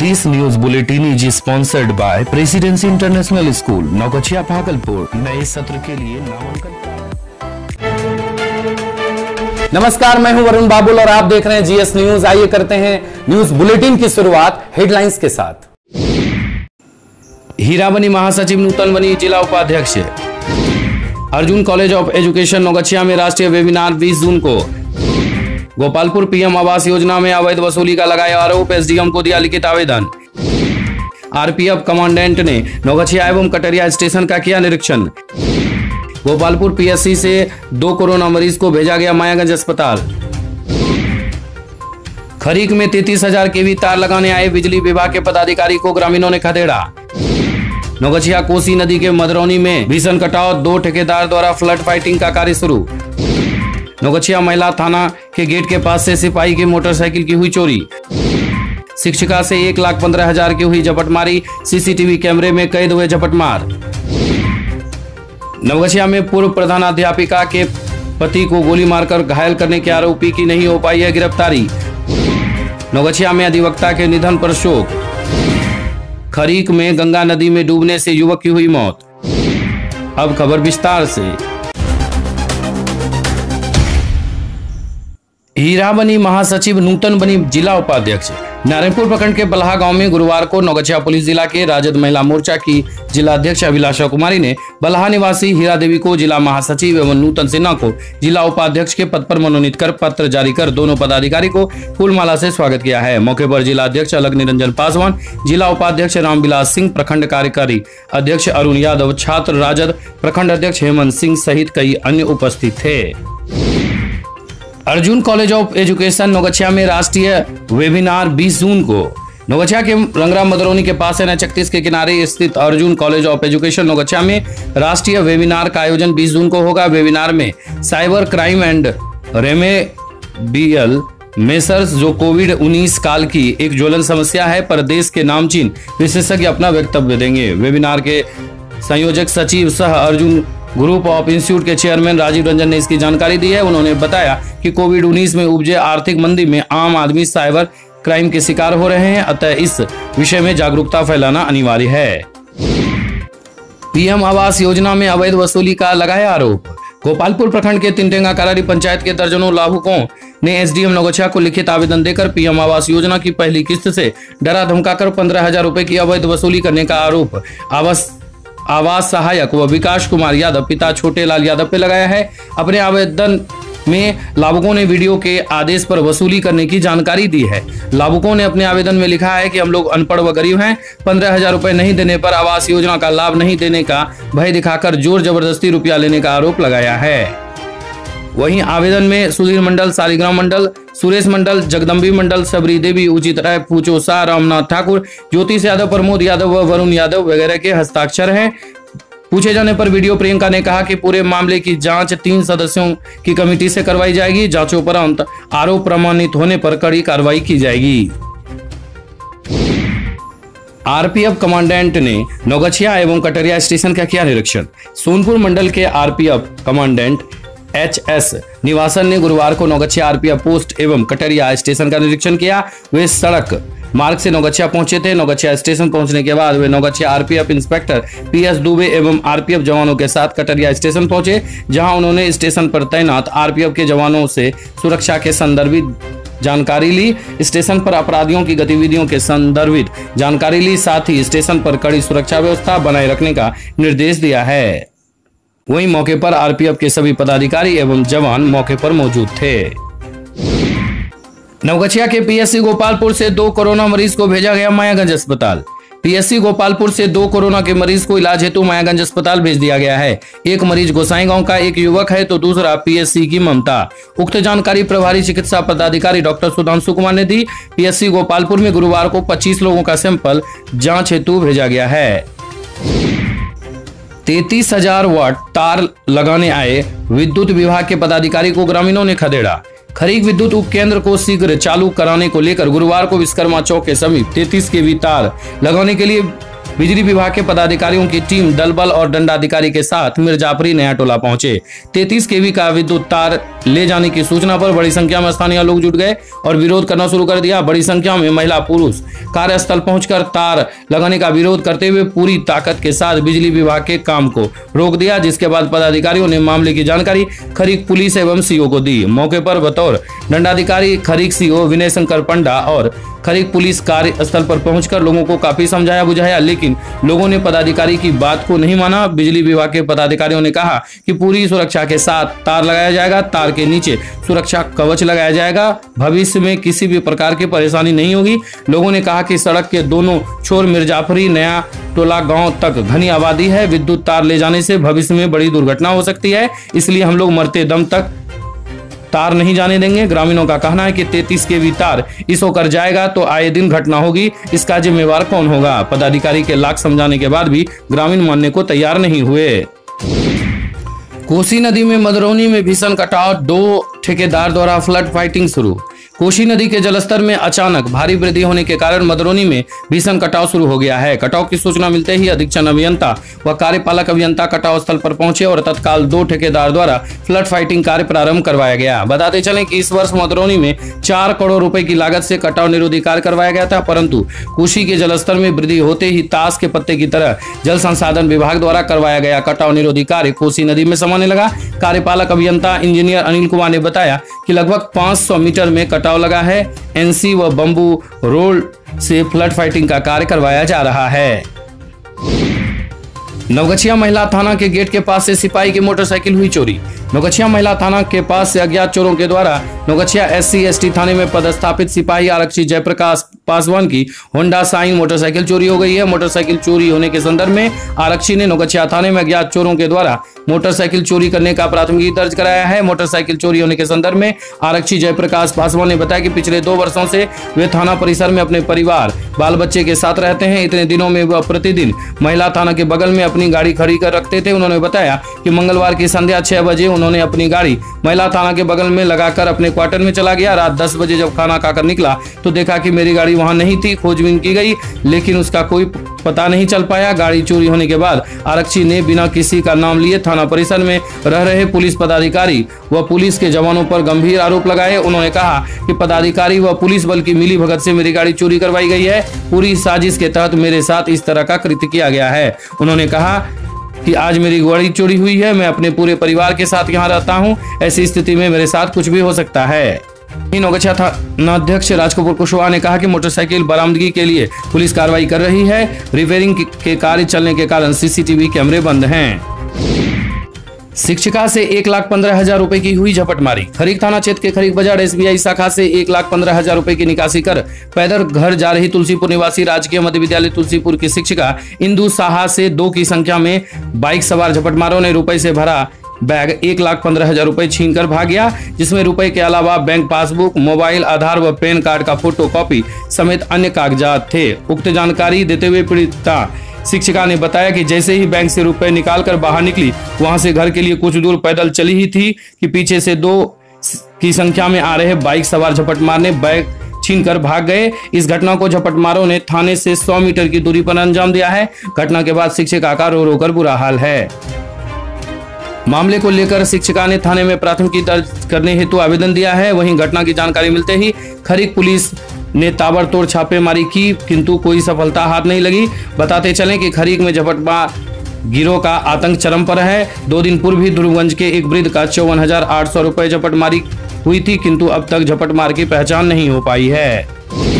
This news bulletin is sponsored by Presidency International School Naugachia Bhagalpur. नए सत्र के लिए नामांकन। नमस्कार, मैं हूं वरुण बाबुल और आप देख रहे हैं जीएस न्यूज। आइए करते हैं न्यूज बुलेटिन की शुरुआत हेडलाइंस के साथ। हीरा बनी महासचिव, नूतन बनी जिला उपाध्यक्ष। Arjun College of Education Naugachia में राष्ट्रीय वेबिनार 20 जून को। गोपालपुर पीएम आवास योजना में अवैध वसूली का लगाया आरोप, एसडीएम को दिया लिखित आवेदन। आरपीएफ कमांडेंट ने नौगछिया एवं कटरिया स्टेशन का किया निरीक्षण। गोपालपुर पीएससी से 2 कोरोना मरीज को भेजा गया मायागंज अस्पताल। खरीक में 33,000 केवी तार लगाने आए बिजली विभाग के पदाधिकारी को ग्रामीणों ने खदेड़ा। नौगछिया कोसी नदी के मधरौनी में भीषण कटाव, 2 ठेकेदार द्वारा फ्लड फाइटिंग का कार्य शुरू। नौगछिया महिला थाना के गेट के पास से सिपाही की मोटरसाइकिल की हुई चोरी। शिक्षिका से 1,15,000 की हुई झपटमारी, सीसीटीवी कैमरे में कैद हुए झपटमार। नवगछिया में पूर्व प्रधानाध्यापिका के पति को गोली मारकर घायल करने के आरोपी की नहीं हो पाई है गिरफ्तारी। नवगछिया में अधिवक्ता के निधन पर शोक। खरीक में गंगा नदी में डूबने से युवक की हुई मौत। अब खबर विस्तार से। हीरा बनी महासचिव, नूतन बनी जिला उपाध्यक्ष। नारायणपुर प्रखंड के बल्हा गांव में गुरुवार को नौगछिया पुलिस जिला के राजद महिला मोर्चा की जिला अध्यक्ष अभिलाषा कुमारी ने बल्हा निवासी हीरा देवी को जिला महासचिव एवं नूतन सिन्हा को जिला उपाध्यक्ष के पद पर मनोनीत कर पत्र जारी कर दोनों पदाधिकारी को फूलमाला से स्वागत किया है। मौके पर जिला अध्यक्ष अलग निरंजन पासवान, जिला उपाध्यक्ष रामविलास सिंह, प्रखंड कार्यकारी अध्यक्ष अरुण यादव, छात्र राजद प्रखंड अध्यक्ष हेमंत सिंह सहित कई अन्य उपस्थित थे। Arjun College of Education Naugachia में राष्ट्रीय वेबिनार 20 जून को। नौगछिया के रंगरा मदरौनी के पास NH31 के किनारे स्थित Arjun College of Education Naugachia में राष्ट्रीय वेबिनार का आयोजन 20 जून को होगा। वेबिनार में cyber crime and remedial measures, जो कोविड-19 काल की एक ज्वलन समस्या है, पर देश के नामचीन विशेषज्ञ अपना वक्तव्य देंगे। वेबिनार के संयोजक सचिव सह अर्जुन ग्रुप ऑफ इंस्टीट्यूट के चेयरमैन राजीव रंजन ने इसकी जानकारी दी है। उन्होंने बताया कि कोविड-19 में उपजे आर्थिक मंदी में आम आदमी साइबर क्राइम के शिकार हो रहे हैं, अतः इस विषय में जागरूकता फैलाना अनिवार्य है। पीएम आवास योजना में अवैध वसूली का लगाया आरोप। गोपालपुर प्रखंड के तिनटेंगा करारी पंचायत के दर्जनों लाभुकों ने एसडीएम नौगछिया को लिखित आवेदन देकर पीएम आवास योजना की पहली किस्त से डरा धमकाकर 15,000 रुपए की अवैध वसूली करने का आरोप आवास सहायक व विकास कुमार यादव पिता छोटे लाल यादव पे लगाया है। अपने आवेदन में लाभुकों ने वीडियो के आदेश पर वसूली करने की जानकारी दी है। लाभुकों ने अपने आवेदन में लिखा है कि हम लोग अनपढ़ व गरीब हैं, 15,000 रुपए नहीं देने पर आवास योजना का लाभ नहीं देने का भय दिखाकर जोर जबरदस्ती रुपया लेने का आरोप लगाया है। वहीं आवेदन में सुधीर मंडल, सालिग्राम मंडल, सुरेश मंडल, जगदम्बी मंडल, सबरी देवी, उचित राय, पूछो शाह, रामनाथ ठाकुर, ज्योतिष यादव, प्रमोद यादव व वरुण यादव वगैरह के हस्ताक्षर हैं। पूछे जाने पर वीडियो प्रियंका ने कहा कि पूरे मामले की जांच 3 सदस्यों की कमेटी से करवाई जाएगी। जांचोपरांत आरोप प्रमाणित होने पर कड़ी कार्रवाई की जाएगी। आरपीएफ कमांडेंट ने नौगछिया एवं कटरिया स्टेशन का किया निरीक्षण। सोनपुर मंडल के आरपीएफ कमांडेंट HS निवासन ने गुरुवार को नौगछिया आरपीएफ पोस्ट एवं कटरिया स्टेशन का निरीक्षण किया। वे सड़क मार्ग से नौगछिया पहुंचे थे। नौगछिया स्टेशन पहुंचने के बाद वे Naugachia RPF inspector PS Dubey एवं आरपीएफ जवानों के साथ कटरिया स्टेशन पहुंचे, जहां उन्होंने स्टेशन पर तैनात आरपीएफ के जवानों से सुरक्षा के संदर्भित जानकारी ली। स्टेशन पर अपराधियों की गतिविधियों के संदर्भित जानकारी ली, साथ ही स्टेशन पर कड़ी सुरक्षा व्यवस्था बनाए रखने का निर्देश दिया है। वहीं मौके पर आरपीएफ के सभी पदाधिकारी एवं जवान मौके पर मौजूद थे। नवगछिया के पीएससी गोपालपुर से 2 कोरोना मरीज को भेजा गया मायागंज अस्पताल। पीएससी गोपालपुर से 2 कोरोना के मरीज को इलाज हेतु मायागंज अस्पताल भेज दिया गया है। एक मरीज गोसाईगांव का एक युवक है तो दूसरा पीएससी की ममता। उक्त जानकारी प्रभारी चिकित्सा पदाधिकारी डॉक्टर सुधांशु कुमार ने दी। पीएससी गोपालपुर में गुरुवार को 25 लोगों का सैंपल जांच हेतु भेजा गया है। 33,000 वाट तार लगाने आए विद्युत विभाग के पदाधिकारी को ग्रामीणों ने खदेड़ा। खरीक विद्युत उपकेंद्र को शीघ्र चालू कराने को लेकर गुरुवार को विश्वकर्मा चौक के समीप 33 केवी तार लगाने के लिए बिजली विभाग के पदाधिकारियों की टीम दल बल और दंडाधिकारी के साथ मिर्जापुरी नया टोला पहुंचे। 33 केवी का विद्युत तार ले जाने की सूचना पर बड़ी संख्या में स्थानीय लोग जुट गए और विरोध करना शुरू कर दिया। बड़ी संख्या में महिला पुरुष कार्यस्थल पहुंचकर तार लगाने का विरोध करते हुए पूरी ताकत के साथ बिजली विभाग के काम को रोक दिया, जिसके बाद पदाधिकारियों ने मामले की जानकारी खरीक पुलिस एवं सीओ को दी। मौके पर बतौर दंडाधिकारी खरीक सीओ विनय शंकर पंडा और खरीक पुलिस कार्यस्थल पर पहुंचकर लोगों को काफी समझाया बुझाया, लेकिन लोगों ने पदाधिकारी की बात को नहीं माना। बिजली विभाग के पदाधिकारियों ने कहा कि पूरी सुरक्षा के साथ तार लगाया जाएगा, तार के नीचे सुरक्षा कवच लगाया जाएगा, भविष्य में किसी भी प्रकार की परेशानी नहीं होगी। लोगों ने कहा कि सड़क के दोनों छोर मिर्जापुरी नया टोला गांव तक घनी आबादी है, विद्युत तार ले जाने से भविष्य में बड़ी दुर्घटना हो सकती है, इसलिए हम लोग मरते दम तक तार नहीं जाने देंगे। ग्रामीणों का कहना है कि 33 केवी तार इस होकर जाएगा तो आए दिन घटना होगी, इसका जिम्मेवार कौन होगा। पदाधिकारी के लाख समझाने के बाद भी ग्रामीण मानने को तैयार नहीं हुए। कोसी नदी में मदरौनी में भीषण कटाव, 2 ठेकेदार द्वारा फ्लड फाइटिंग शुरू। कोसी नदी के जलस्तर में अचानक भारी वृद्धि होने के कारण मदरौनी में भीषण कटाव शुरू हो गया है। कटाव की सूचना मिलते ही अधीक्षण अभियंता व कार्यपालक अभियंता कटाव स्थल पर पहुंचे और तत्काल 2 ठेकेदार द्वारा फ्लड फाइटिंग कार्य प्रारंभ करवाया गया। बताते चलें कि इस वर्ष मदरौनी में 4 करोड़ रुपए की लागत से कटाव निरोधी कार्य करवाया गया था, परंतु कोसी के जलस्तर में वृद्धि होते ही ताश के पत्ते की तरह जल संसाधन विभाग द्वारा करवाया गया कटाव निरोधी कार्य कोसी नदी में समाने लगा। कार्यपालक अभियंता इंजीनियर अनिल कुमार ने बताया कि लगभग 500 मीटर में कटाव लगा है। एनसी व बंबू रोड से फ्लड फाइटिंग का कार्य करवाया जा रहा है। नवगछिया महिला थाना के गेट के पास से सिपाही की मोटरसाइकिल हुई चोरी। नवगछिया महिला थाना के पास से अज्ञात चोरों के द्वारा नवगछिया SC/ST थाने में पदस्थापित सिपाही आरक्षी जयप्रकाश पासवान की होंडा साइन मोटरसाइकिल चोरी हो गई है। मोटरसाइकिल चोरी होने के संदर्भ में आरक्षी ने नवगछिया थाने में अज्ञात चोरों के द्वारा मोटरसाइकिल चोरी करने का प्राथमिकी दर्ज कराया है। मोटरसाइकिल चोरी होने के संदर्भ में आरक्षी जयप्रकाश पासवान ने बताया कि पिछले 2 वर्षों से वे थाना परिसर में अपने परिवार बाल बच्चे के साथ रहते हैं। इतने दिनों में वह प्रतिदिन महिला थाना के बगल में अपनी गाड़ी खड़ी कर रखते थे। उन्होंने बताया कि मंगलवार की संध्या 6 बजे उन्होंने अपनी गाड़ी महिला थाना के बगल में लगाकर अपने क्वार्टर में चला गया। रात 10 बजे जब खाना खाकर निकला तो देखा कि मेरी गाड़ी वहां नहीं थी। खोजबीन की गई लेकिन उसका कोई पता नहीं चल पाया। गाड़ी चोरी होने के बाद आरक्षी ने बिना किसी का नाम लिए थाना परिसर में रह रहे पुलिस पदाधिकारी व पुलिस के जवानों पर गंभीर आरोप लगाए। उन्होंने कहा कि पदाधिकारी व पुलिस बल की मिली भगत से मेरी गाड़ी चोरी करवाई गई है। पूरी साजिश के तहत मेरे साथ इस तरह का कृत्य किया गया है। उन्होंने कहा कि आज मेरी गाड़ी चोरी हुई है, मैं अपने पूरे परिवार के साथ यहाँ रहता हूँ, ऐसी स्थिति में मेरे साथ कुछ भी हो सकता है। नवगछिया थानाध्यक्ष राजकपूर कुशवाहा ने कहा कि मोटरसाइकिल बरामदगी के लिए पुलिस कार्रवाई कर रही है। रिपेयरिंग के कार्य चलने के कारण CCTV कैमरे बंद हैं। शिक्षिका से 1,15,000 रुपए की हुई झपटमारी। खरीक थाना क्षेत्र के खरीक बाजार SBI शाखा से 1,15,000 रुपए की निकासी कर पैदल घर जा रही तुलसीपुर निवासी राजकीय मध्य विद्यालय तुलसीपुर की शिक्षिका इंदु साहा से 2 की संख्या में बाइक सवार झपटमारों ने रुपए से भरा बैग 1,15,000 रुपए छीन कर भाग गया, जिसमें रुपए के अलावा बैंक पासबुक, मोबाइल, आधार व पैन कार्ड का फोटो कॉपी समेत अन्य कागजात थे। उक्त जानकारी देते हुए पीड़िता शिक्षिका ने बताया कि जैसे ही बैंक से रुपए निकालकर बाहर निकली, वहां से घर के लिए कुछ दूर पैदल चली ही थी कि पीछे से 2 की संख्या में आ रहे बाइक सवार झपटमार ने बैग छीन कर भाग गए। इस घटना को झपटमारों ने थाने से 100 मीटर की दूरी पर अंजाम दिया है। घटना के बाद शिक्षिका का रो रो कर बुरा हाल है। मामले को लेकर शिक्षिका ने थाने में प्राथमिकी दर्ज करने हेतु आवेदन दिया है। वहीं घटना की जानकारी मिलते ही खरीक पुलिस ने ताबड़तोड़ छापेमारी की, किंतु कोई सफलता हाथ नहीं लगी। बताते चलें कि खरीक में झपटमार गिरोह का आतंक चरम पर है। 2 दिन पूर्व भी ध्रुवगंज के एक वृद्ध का 54,800 रुपए झपटमारी हुई थी, किंतु अब तक झपटमार की पहचान नहीं हो पाई है।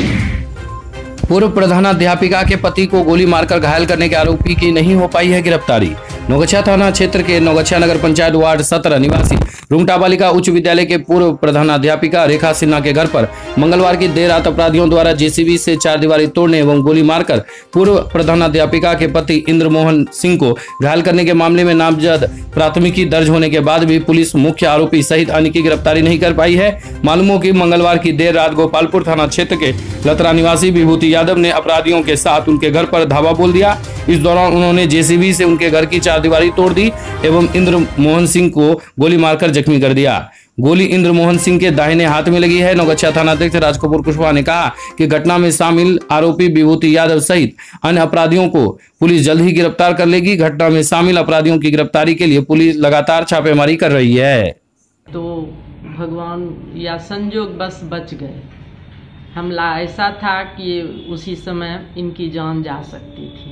पूर्व प्रधानाध्यापिका के पति को गोली मारकर घायल करने के आरोपी की नहीं हो पाई है गिरफ्तारी। नवगछिया थाना क्षेत्र के नवगछिया नगर पंचायत वार्ड 17 निवासी रुंगटा बालिका उच्च विद्यालय के पूर्व प्रधानाध्यापिका रेखा सिन्हा के घर पर मंगलवार की देर रात अपराधियों द्वारा JCB से 4 दीवारी तोड़ने एवं गोली मारकर पूर्व प्रधानाध्यापिका के पति इंद्र मोहन सिंह को घायल करने के मामले में नामजद प्राथमिकी दर्ज होने के बाद भी पुलिस मुख्य आरोपी सहित अन्य की गिरफ्तारी नहीं कर पाई है। मालूम हो कि मंगलवार की देर रात गोपालपुर थाना क्षेत्र के लतरा निवासी विभूति यादव ने अपराधियों के साथ उनके घर पर धावा बोल दिया। इस दौरान उन्होंने JCB से उनके घर की 4 दीवारी तोड़ दी एवं इंद्र मोहन सिंह को गोली मारकर जख्मी कर दिया। गोली इंद्रमोहन सिंह के दाहिने हाथ में लगी है। नौगछिया थानाध्यक्ष राजकपूर कुशवाहा ने कहा कि घटना में शामिल आरोपी विभूति यादव सहित अन्य अपराधियों को पुलिस जल्द ही गिरफ्तार कर लेगी। घटना में शामिल अपराधियों की गिरफ्तारी के लिए पुलिस लगातार छापेमारी कर रही है। तो भगवान या संजोग बस बच गए। हमला ऐसा था कि उसी समय इनकी जान जा सकती थी।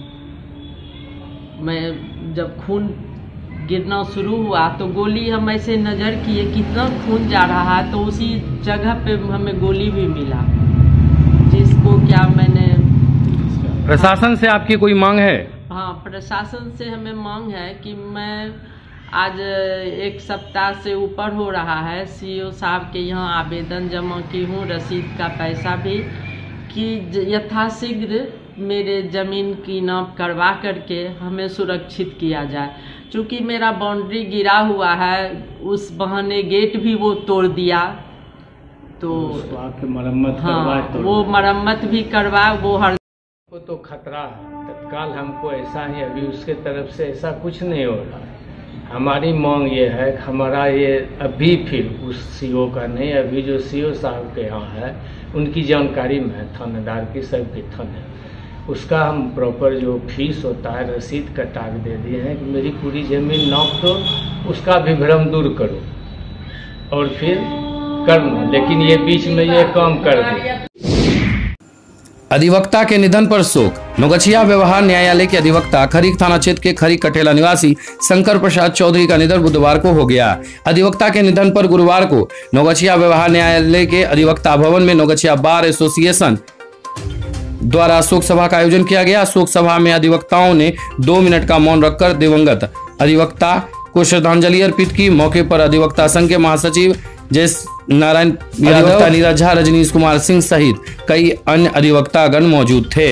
मैं जब खून गिरना शुरू हुआ तो गोली हम ऐसे नज़र किए कितना खून जा रहा है, तो उसी जगह पे हमें गोली भी मिला, जिसको क्या मैंने प्रशासन से आपकी कोई मांग है? हाँ, प्रशासन से हमें मांग है कि मैं आज 1 सप्ताह से ऊपर हो रहा है सीओ साहब के यहाँ आवेदन जमा की हूँ, रसीद का पैसा भी, कि यथाशीघ्र मेरे ज़मीन की नाप करवा करके हमें सुरक्षित किया जाए। चूँकि मेरा बाउंड्री गिरा हुआ है, उस बहाने गेट भी वो तोड़ दिया, तो मरम्मत हाँ, वो मरम्मत भी करवा, वो हर को तो खतरा है तत्काल हमको ऐसा ही, अभी उसके तरफ से ऐसा कुछ नहीं हो रहा है। हमारी मांग ये है कि हमारा ये अभी फिर उस सीओ का नहीं, अभी जो सीओ साहब के यहाँ है उनकी जानकारी में है, थानेदार की सबके थाने, उसका हम प्रॉपर जो फीस होता है रसीद कटा के दे दिए हैं कि मेरी पूरी ज़मीन नाप दो, उसका भी भ्रम दूर करो और फिर करना, लेकिन ये बीच में ये काम कर दिया। अधिवक्ता के निधन पर शोक। नौगछिया व्यवहार न्यायालय के अधिवक्ता खरीक थाना क्षेत्र के खरीक कठेला निवासी शंकर प्रसाद चौधरी का निधन बुधवार को हो गया। अधिवक्ता के निधन पर गुरुवार को नौगछिया व्यवहार न्यायालय के अधिवक्ता भवन में नौगछिया बार एसोसिएशन द्वारा शोक सभा का आयोजन किया गया। शोक सभा में अधिवक्ताओं ने 2 मिनट का मौन रखकर दिवंगत अधिवक्ता को श्रद्धांजलि अर्पित की। मौके पर अधिवक्ता संघ के महासचिव जय नारायण यादव, नीरज झा, रजनीश कुमार सिंह सहित कई अन्य अधिवक्तागण मौजूद थे।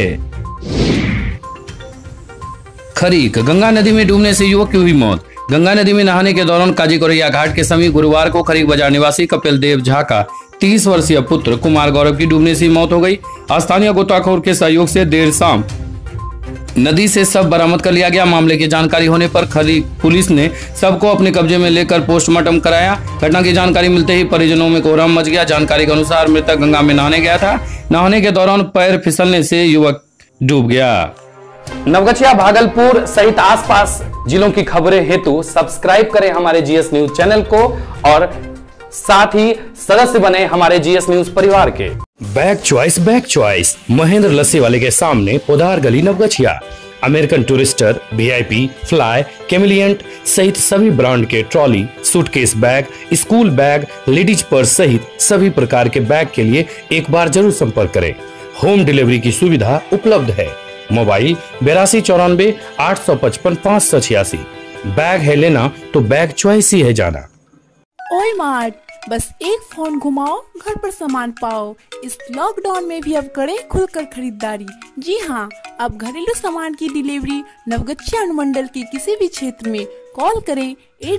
खरीक गंगा नदी में डूबने से युवक की हुई मौत। गंगा नदी में नहाने के दौरान काजीकोरैया घाट के समीप गुरुवार को खरीक बाजार निवासी कपिल देव झा का 30 वर्षीय पुत्र कुमार गौरव की डूबने से मौत हो गई। स्थानीय गोताखोर के सहयोग से देर शाम नदी से शव बरामद कर लिया गया। मामले की जानकारी होने पर खरीक पुलिस ने शव को अपने कब्जे में लेकर पोस्टमार्टम कराया। घटना की जानकारी मिलते ही परिजनों में कोहराम मच गया। जानकारी के अनुसार मृतक गंगा में नहाने गया था। नहाने के दौरान पैर फिसलने से युवक डूब गया। नवगछिया, भागलपुर सहित आसपास जिलों की खबरें हेतु सब्सक्राइब करें हमारे जीएस न्यूज चैनल को और साथ ही सदस्य बने हमारे जीएस न्यूज परिवार के। बैक चॉइस महेंद्र लस्सी वाले के सामने पोदार गली, Navgachia. American Tourister, VIP, Fly, Kamiliant सहित सभी ब्रांड के trolley, suitcase bag, school bag, ladies purse सहित सभी प्रकार के बैग के लिए एक बार जरूर संपर्क करें। होम डिलीवरी की सुविधा उपलब्ध है। मोबाइल 8294 855 586। बैग है लेना तो बैक चॉइस ही है जाना। ओलमार्ट, बस एक फोन घुमाओ, घर पर सामान पाओ। इस लॉकडाउन में भी अब करें खुलकर खरीदारी। जी हाँ, अब घरेलू सामान की डिलीवरी नवगछिया अनुमंडल के किसी भी क्षेत्र में कॉल करें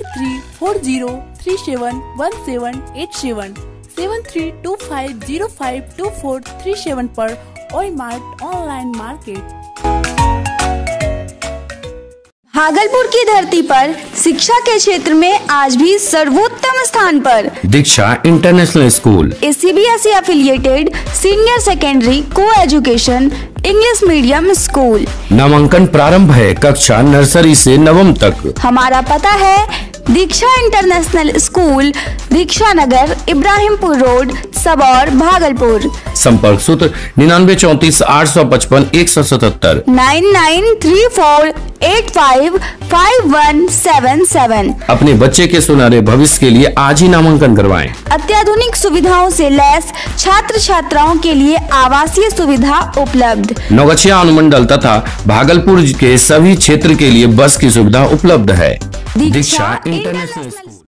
8340371787 7325052437 पर। ओलमार्ट ऑनलाइन मार्केट। भागलपुर की धरती पर शिक्षा के क्षेत्र में आज भी सर्वोत्तम स्थान पर Diksha International School, CBSE affiliated senior secondary co education English medium school. नामांकन प्रारंभ है कक्षा नर्सरी से 9वीं तक। हमारा पता है Diksha International School, Diksha Nagar, Ibrahimpur road, Sabour, Bhagalpur. संपर्क सूत्र 9934 855 177 9934855177। अपने बच्चे के सुनहरे भविष्य के लिए आज ही नामांकन करवाएं। अत्याधुनिक सुविधाओं से लैस छात्र छात्राओं के लिए आवासीय सुविधा उपलब्ध। नौगछिया अनुमंडल तथा भागलपुर के सभी क्षेत्र के लिए बस की सुविधा उपलब्ध है। Diksha International school.